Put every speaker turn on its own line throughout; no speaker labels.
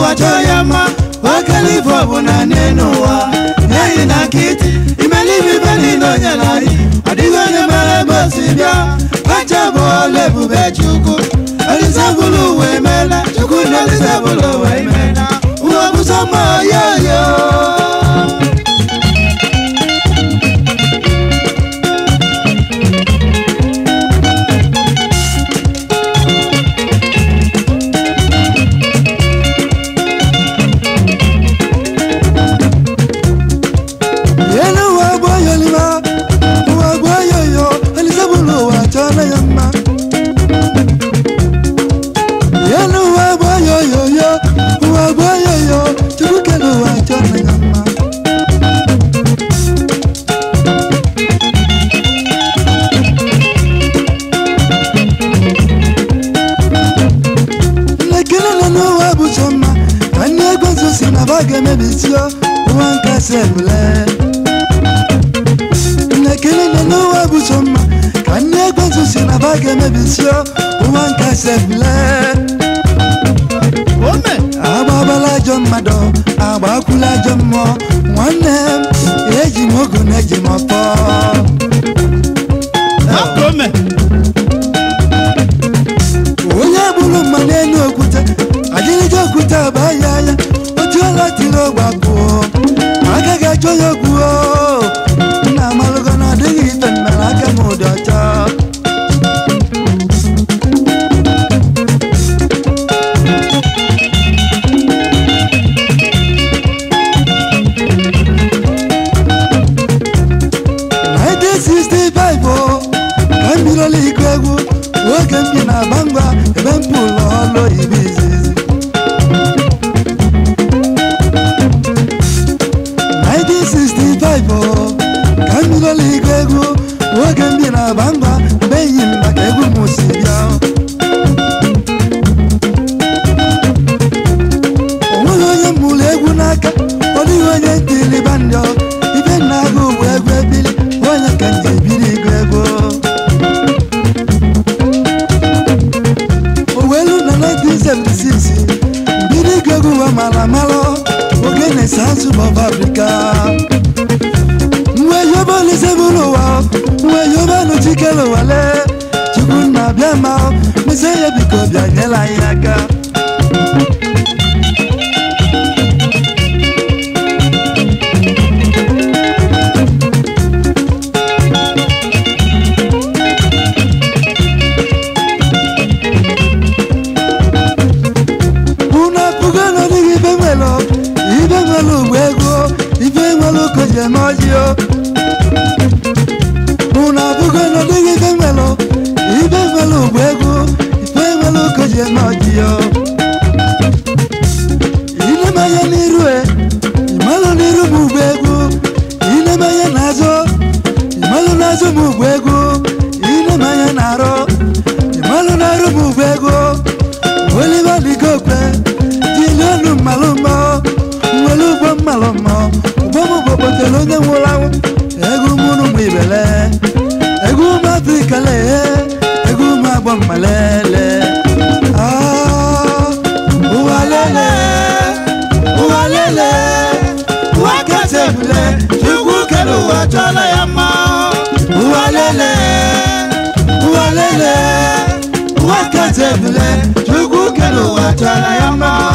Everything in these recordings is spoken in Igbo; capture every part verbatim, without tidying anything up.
watoyama wakalifu buna nenuwa Nyayi na kiti imelivi beli no nyalai Adigo nyemele bosibia Kachabo lebu bechuku Elisabulu wemela Chukuna elisabulu wemela Uwabusama yo yo Sebule Nekele neno wabusoma Kanye gwanzu sina bage mebisyo Uwanka sebule Ome Ababala jomado Abakula jomo Mwane Eji mogu neji mopo Ome Uye bulu manenu okute Ajili jokuta bayaya Otuala tiro wako Agaga choyo kuo Na maluga na digi pen melaka muda cha nineteen sixty-five oh Kambiro likwegu Wakempi na bangwa Ebempulo lo ibizizi nineteen sixty-five oh Kamilo ligegu Wagambi na bamba Beyin bakegu musibia Omoyo mulegu naka Odi onye tili bando Ibe nagu wegwe bili Wanya kanje bili gwego Owelu na nineteen seventy-six Bili gwegu wa malamalo Ogene sansu of Africa Mwe yoba lisebulu wa Mwe yoba nuchikelo wale Chukuna biama Miseye biko bia nyela yaka Una pugano digi bemelo Ibe malu wego Ibe malu koje mojio Una bugano digi bemelo Ibe malu wego Ibe malu koje mojio Ine maya nirue Imalo niru mubego Ine maya nazo Imalo nazo mubego Ine maya naro Imalo naru mubego Oliva ligokwe Jilonu malumo Mwalubo malomo Ubomu bobotelo nye mwolawo Egu munu mwibele Egu mafikale Egu mabommalele Ah Uwalele Uwalele Uwakatebule Chugu kelu watola yama Uwalele Uwalele Uwakatebule Chugu kelu watola yama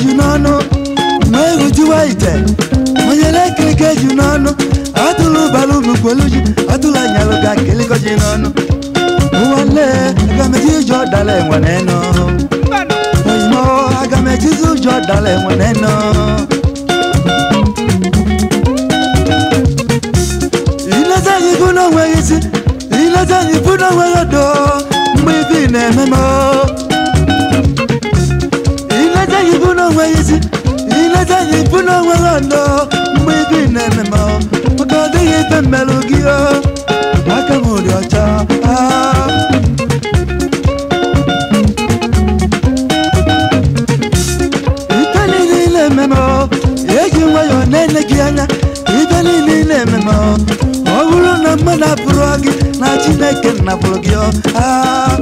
Mwenye lekilike junano Atulu balu kwoluji atula nyalo ga kele ko jinono wale agameji jo dale waneno oyimo agameji jo dale waneno ilaza yiguno wayisi ilaza yiguno wayado mbibi ne memo ilaza yiguno wayisi ilaza yiguno wayado mbibi ne memo makode yipe melugio akamuri ocha itali le memo yeji wayo nene kianya itali le memo ogulu na mana progi na chineke na progio ah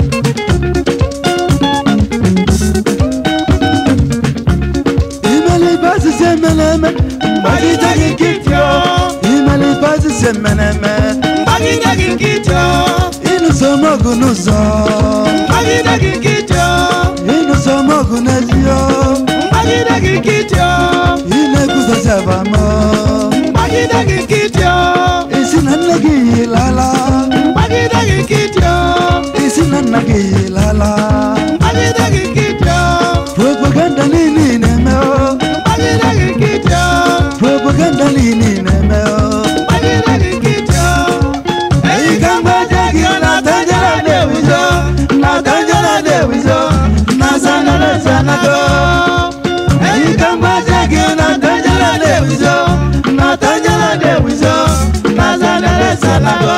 imali basi semeneme bagita gikityo imali basi semeneme bagita gikityo inu somogu nuzo bagita gikityo inu somogu nezio bagita gikityo ine kuzasavamo bagita gikityo isinanagi lala bagita gikityo isinanagi lala bagita gikityo propaganda nini nemeo bagita gikityo propaganda nini nemeo bagita gikityo ei kamba jagi na tanjala dewizo na tanjala dewizo na sanala sanago ei kamba jagi na tanjala dewizo na tanjala dewizo na sanala sanago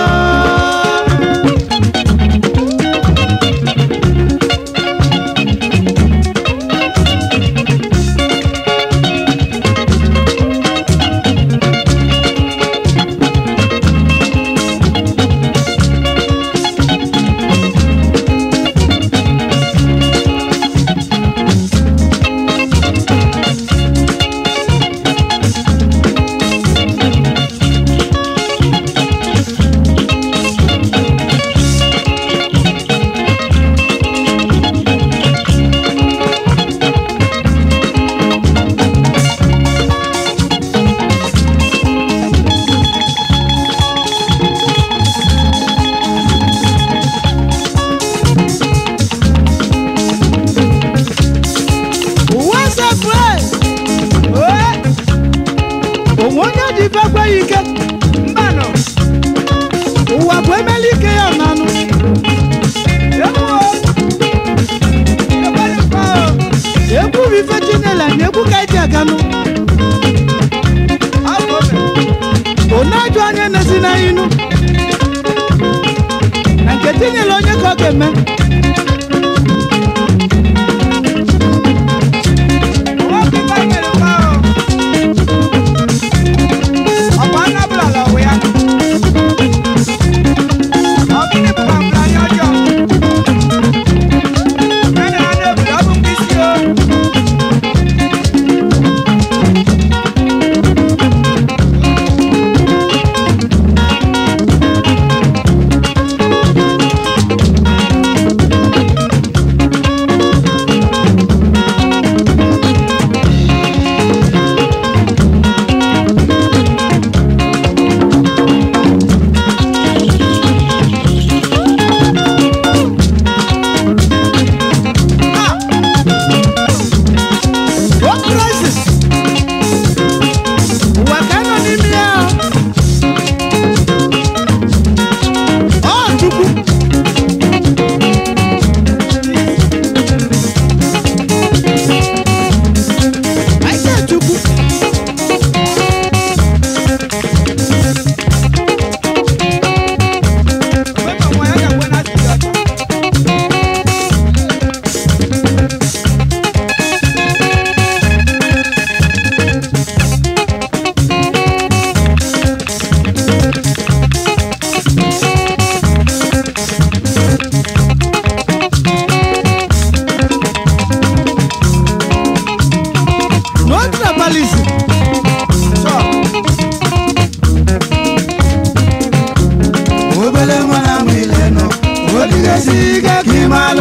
siga kimalo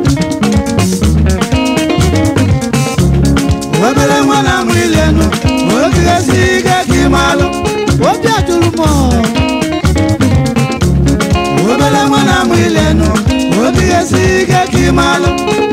wabele mwana mwileno wabele siga kimalo wabia tulumo kimalo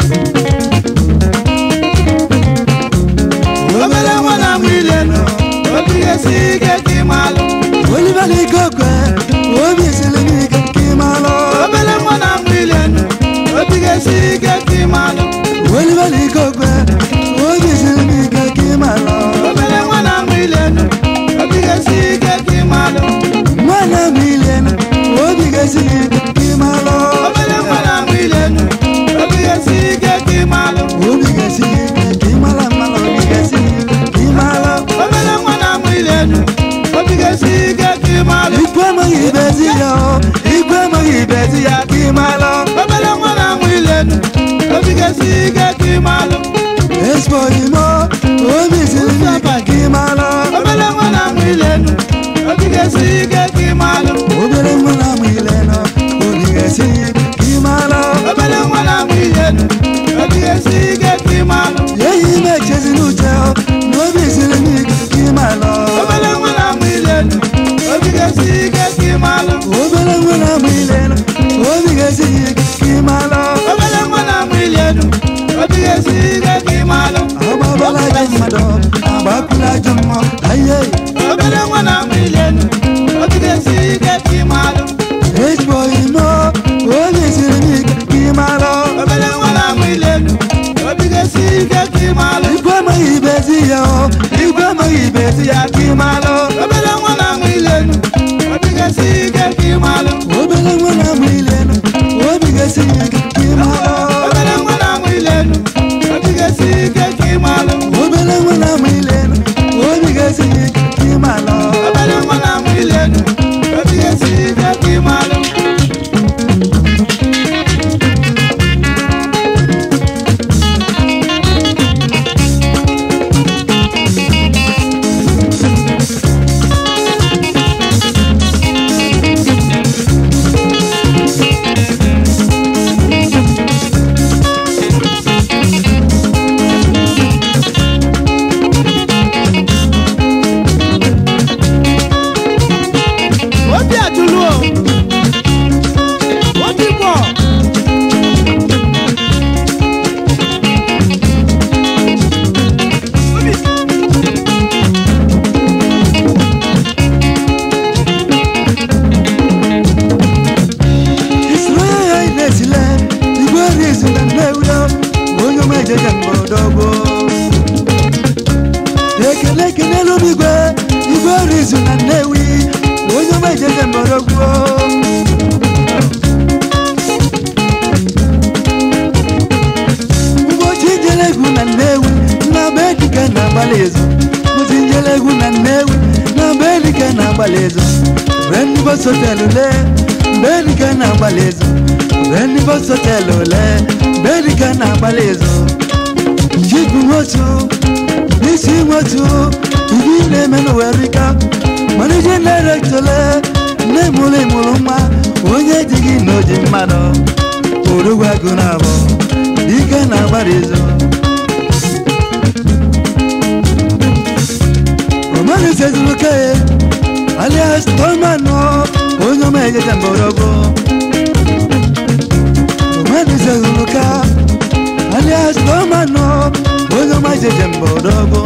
obele mwana mwileno obige sige kimalo olivali kokwe obi silinike kimalo obele mwana mwileno obige sige kimalo olivali kokwe obi silinike kimalo obele mwana mwileno obige sige kimalo mwana mwileno obige sige kimalo obele mwana mwileno obige sige kimalo obige sige kimalo malo obige sige kimalo obele mwana mwileno obige sige kimalo ikwe mo ibezi yo ikwe mo ibezi ya kimalo obele mwana mwileno obige sige kimalo espo imo obige sige kimalo obele mwana mwileno obige sige kimalo obele mwana mwileno obige sige kimalo obele mwana mwileno obige sige kimalo yeyi mechezi nuteo obige sige kimalo obele mwana mwileno obige sige kimalo obele mwana mwileno obige sige kimalo obele mwana mwileno obige sige kimalo ababala jamado abakula jammo aye obele mwana mwileno obige sige kimalo esboy mo obige sige kimalo obele mwana mwileno obige sige kimalo igwe mo ibezi yo igwe mo ibezi ya kimalo obele mwana mwileno obige sige kimalo obele mwana mwileno obige sige kimalo obele mwana mwileno obige sige kimalo obele mwana mwileno obige sige kimalo obele mwana mwileno obige sige kimalo Sotelule, Belika na balezo, Benibo sotelule, Belika na balezo. Chiku motu, Nisi motu, Ibine menu erika, Manije nerektole, Nemule muluma, Onye digi no jimano, Uruwa gunabo, Dika na balezo. Romani says okay. Alias Tomano, Oyo Mege Jamborogo. Romani Zeluka, alias Tomano, Oyo Mege Jamborogo.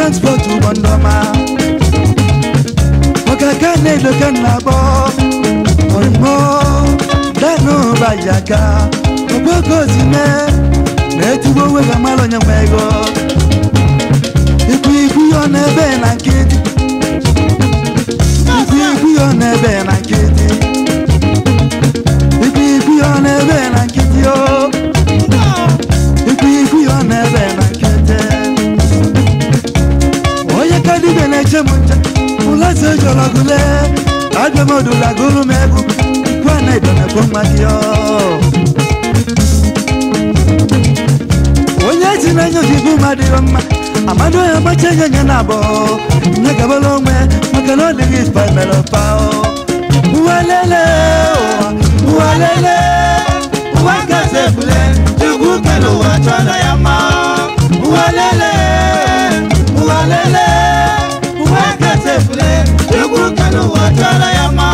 transport Bondoma Wakakane dokan nabo Oimo Dano Bayaka Oboko zime Netubo wega malo nyamego Iku iku yo nebe na kiti Iku iku yo nebe na kiti Iku iku yo nebe na kiti yo Iku iku yo nebe na kiti Oye kadi bene chemunja Ula se jolagule Adwe modu la guru megu Kwa na idone kumakio Onye zinanyo jibu madioma Amado ya machenye nyanabo Nyakabolongwe Makano digis pa melopao Uwalele Uwalele Uwakase fule Jugu kalo wachana yama Uwalele Uwalele Uwakase fule Jugu kalo wachana yama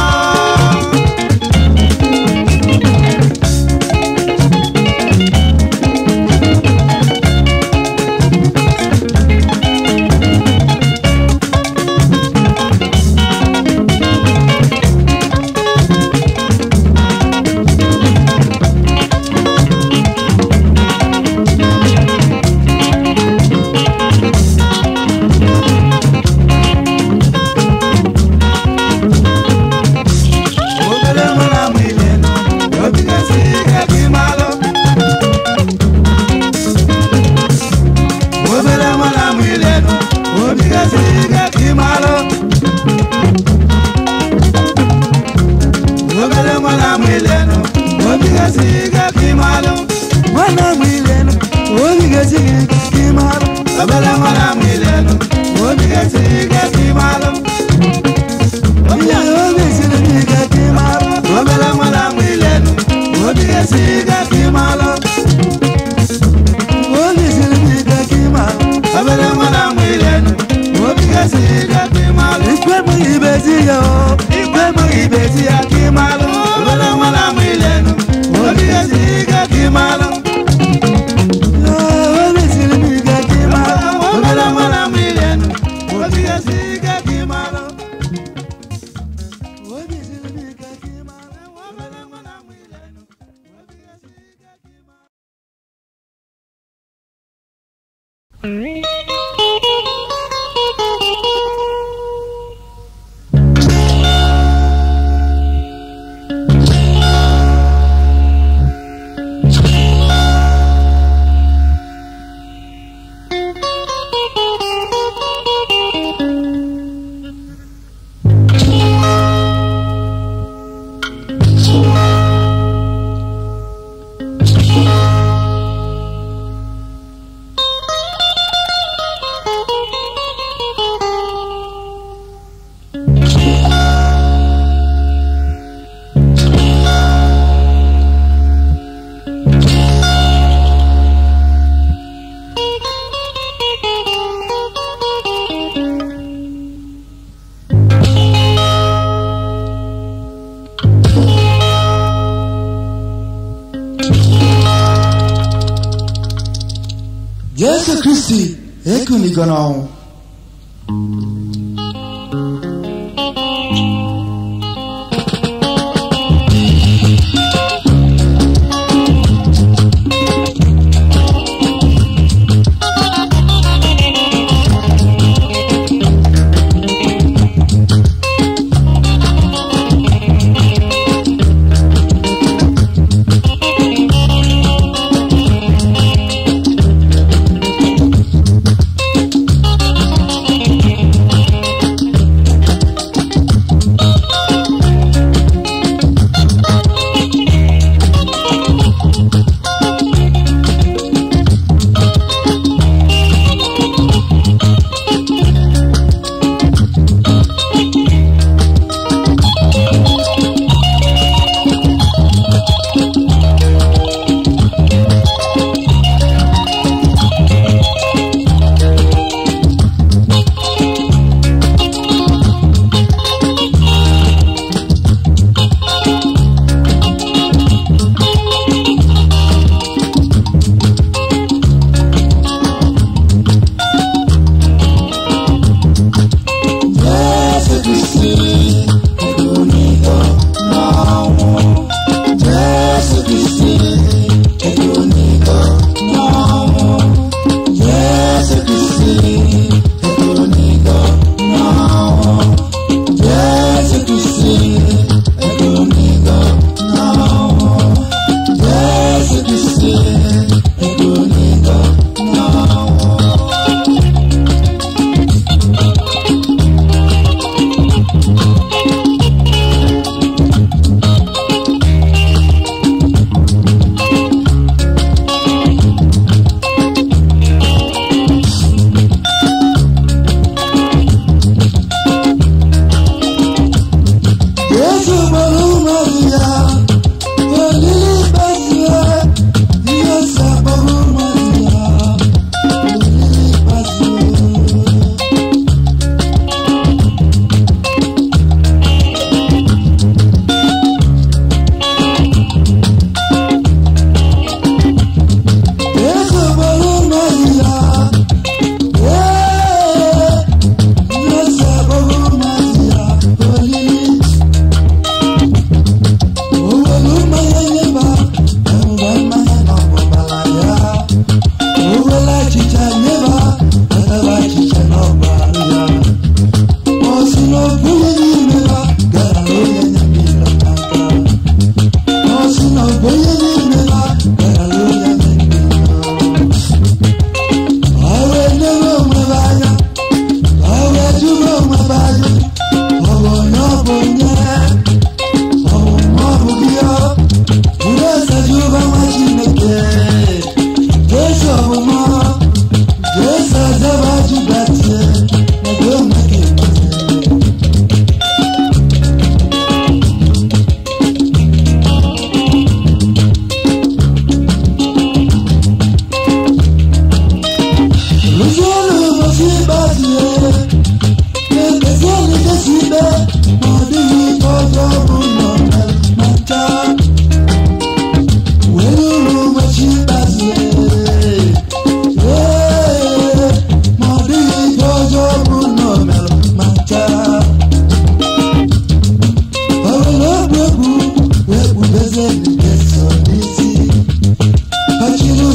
Yesu Kristi ekunigono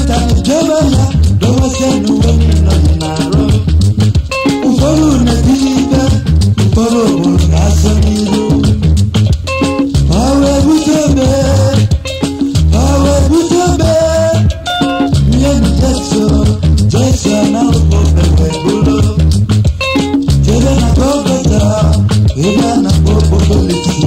pụta n'ijebe ya dọwasịa n'uwe niile na-arụ ụfọdụ na-etinye ibe ụfọdụ obodo ga-asọ n'iru ọ wee bute obe ọ wee bute obe nye m Jesu Jesu na ụgbọ bebe bụrụ jebe na Gọgọta ebe a na-akpọ Obolisi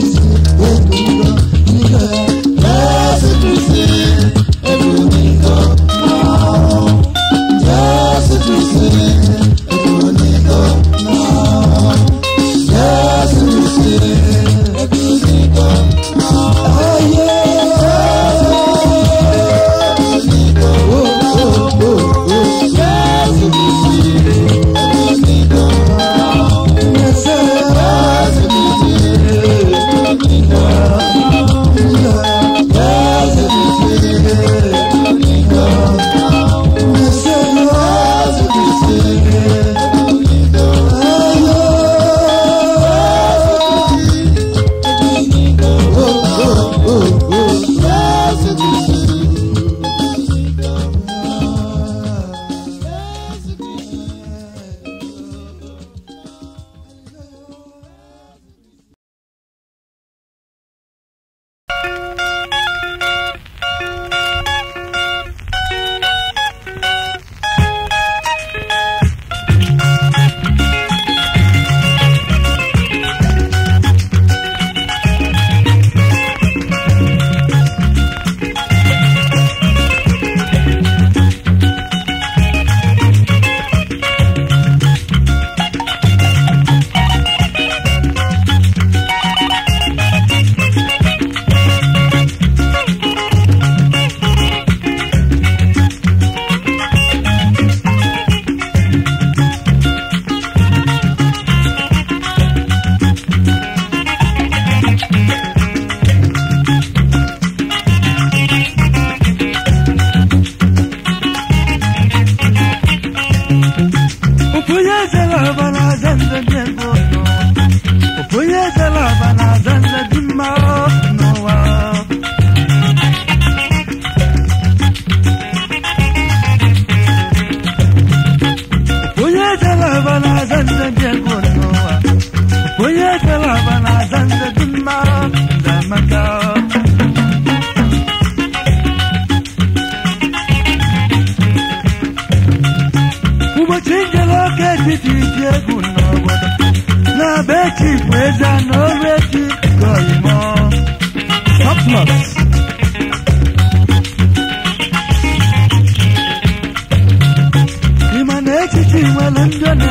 Every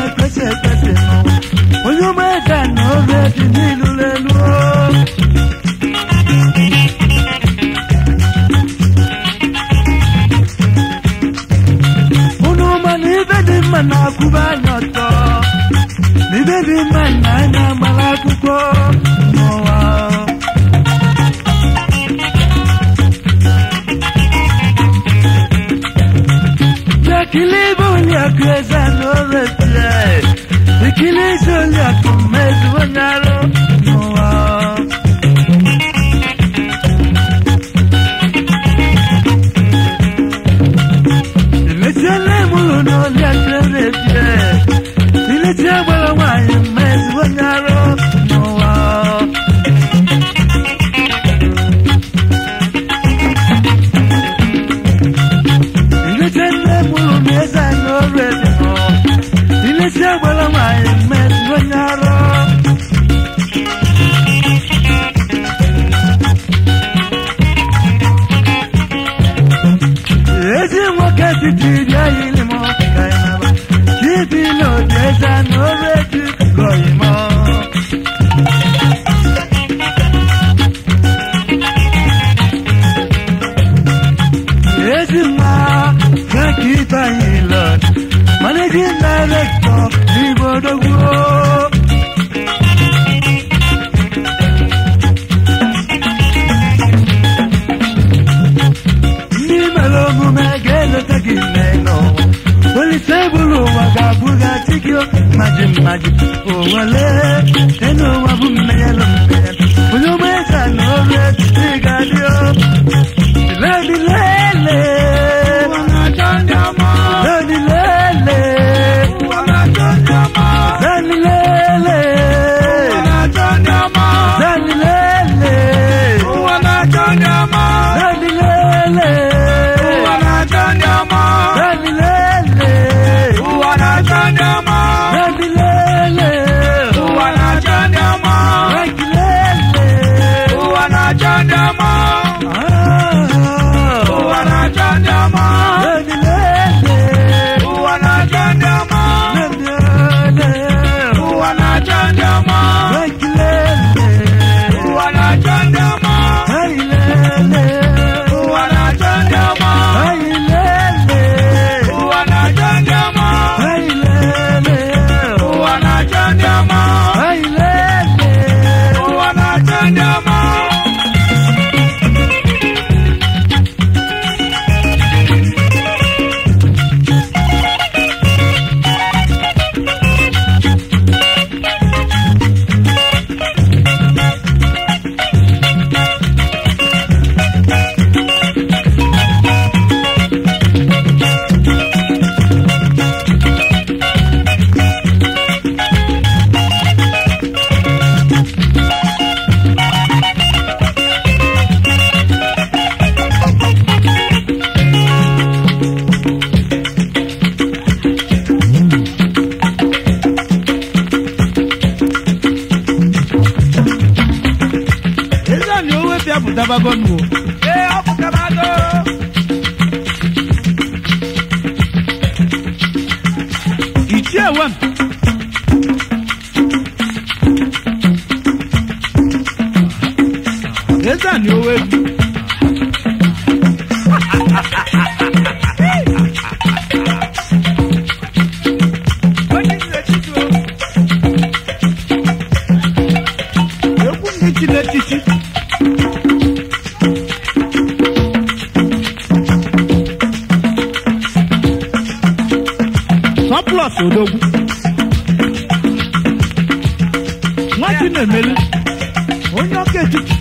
kwese kwese no onye meka no redi nilu lelu unu mani bedi mana kuba nyoto ni bedi mana na malakuko no wa Kilibulia kweza no reply Kilibulia kumezu wanaro noa Ilechele mulu no liatre reply Ilechele wala waya mezu wanaro noa Esa no ready no. Dile se abuela mai me sueñaro. Ese wakati tija ile mo kainaba. Kipi no esa no ready koimo. Ese ma Kita hilang, managing director di Bodogo. Ni malumu megelo tagineno, polisi bulu wagabuga tikyo, majim majim. Oh wale, eno wabu megelo megelo. Puyo mesa no red tigadio, lady lele. Dani lele, wana chanyama. Dani lele, wana chanyama. Dani lele, wana chanyama. Dani lele, wana chanyama. Dani lele, wana chanyama. Dani lele, wana chanyama. Dani lele, wana chanyama. Wana chanyama. Tabagongo. Eh, abu tabago. Ichie wan. Eza ni owe. What is the chicho? Yoku nichi le chichi. Plus odogu. Nwati na-emeli. Onye ọka etiti.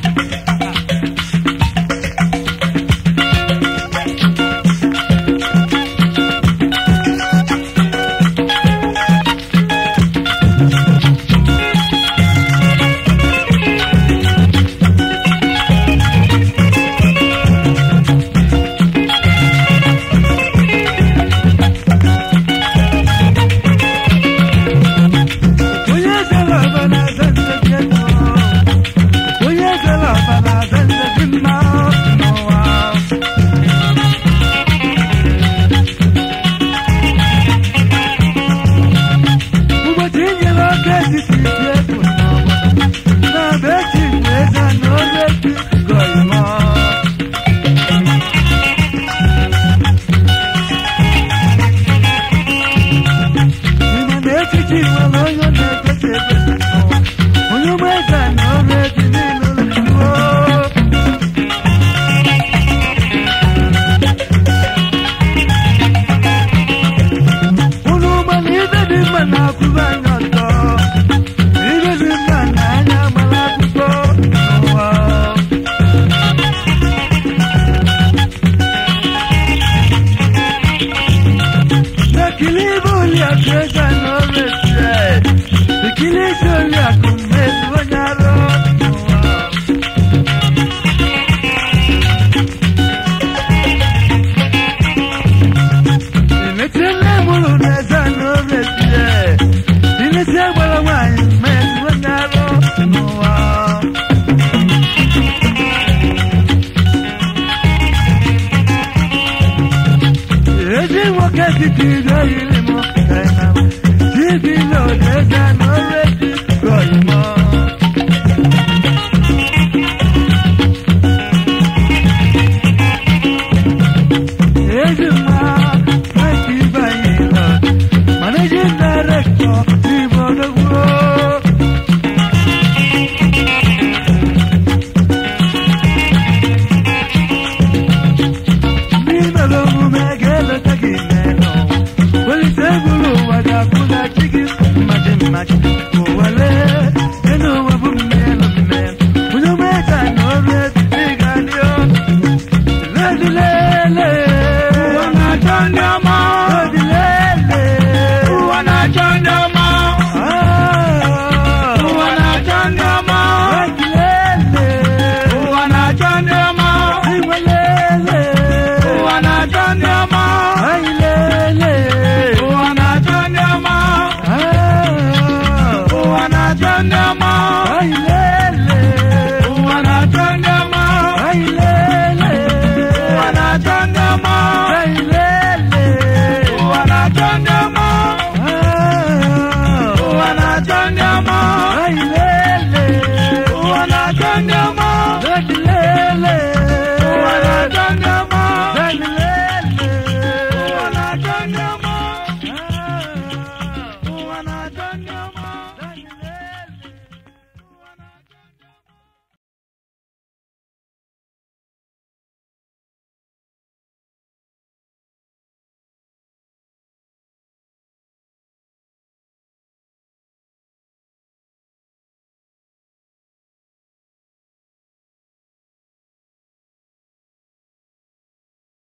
Magic.